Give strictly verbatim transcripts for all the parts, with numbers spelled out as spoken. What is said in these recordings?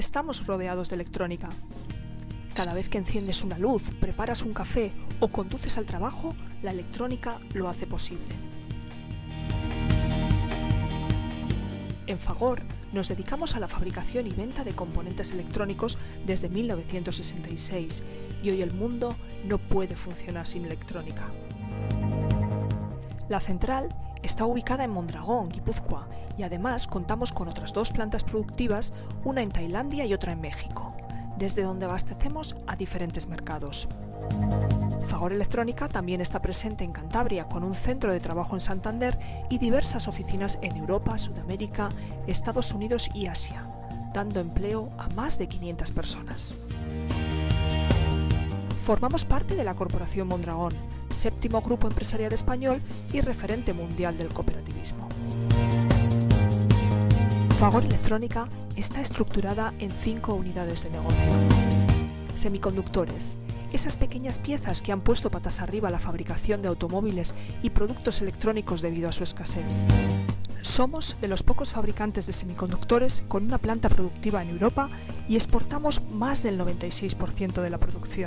estamos rodeados de electrónica. Cada vez que enciendes una luz, preparas un café o conduces al trabajo, la electrónica lo hace posible. En Fagor nos dedicamos a la fabricación y venta de componentes electrónicos desde mil novecientos sesenta y seis y hoy el mundo no puede funcionar sin electrónica. La central está ubicada en Mondragón, Guipúzcoa, y además contamos con otras dos plantas productivas, una en Tailandia y otra en México, desde donde abastecemos a diferentes mercados. Fagor Electrónica también está presente en Cantabria, con un centro de trabajo en Santander y diversas oficinas en Europa, Sudamérica, Estados Unidos y Asia, dando empleo a más de quinientas personas. Formamos parte de la Corporación Mondragón, séptimo grupo empresarial español y referente mundial del cooperativismo. Fagor Electrónica está estructurada en cinco unidades de negocio. Semiconductores, esas pequeñas piezas que han puesto patas arriba la fabricación de automóviles y productos electrónicos debido a su escasez. Somos de los pocos fabricantes de semiconductores con una planta productiva en Europa y exportamos más del noventa y seis por ciento de la producción.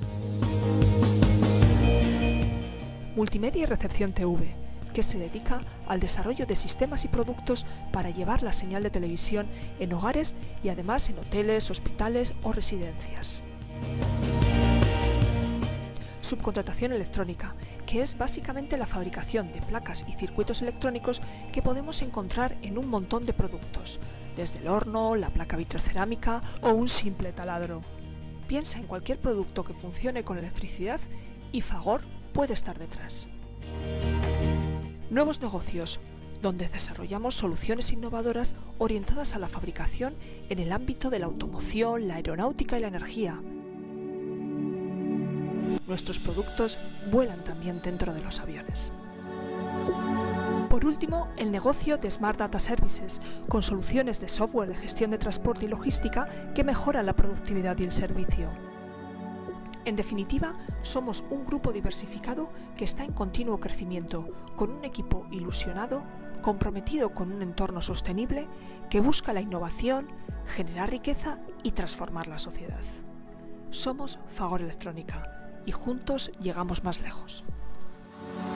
Multimedia y Recepción T V, que se dedica al desarrollo de sistemas y productos para llevar la señal de televisión en hogares y además en hoteles, hospitales o residencias. Subcontratación electrónica, que es básicamente la fabricación de placas y circuitos electrónicos que podemos encontrar en un montón de productos, desde el horno, la placa vitrocerámica o un simple taladro. Piensa en cualquier producto que funcione con electricidad y Fagor puede estar detrás. Nuevos negocios, donde desarrollamos soluciones innovadoras orientadas a la fabricación en el ámbito de la automoción, la aeronáutica y la energía. Nuestros productos vuelan también dentro de los aviones. Por último, el negocio de Smart Data Services, con soluciones de software de gestión de transporte y logística que mejoran la productividad y el servicio. En definitiva, somos un grupo diversificado que está en continuo crecimiento, con un equipo ilusionado, comprometido con un entorno sostenible, que busca la innovación, generar riqueza y transformar la sociedad. Somos Fagor Electrónica y juntos llegamos más lejos.